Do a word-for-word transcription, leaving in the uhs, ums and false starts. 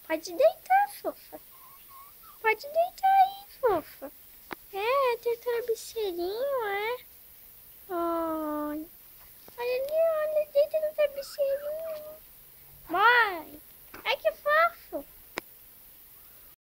Pode deitar, fofa. Pode deitar aí, fofa. É, tem travesseirinho, é? Ai. Olha ali,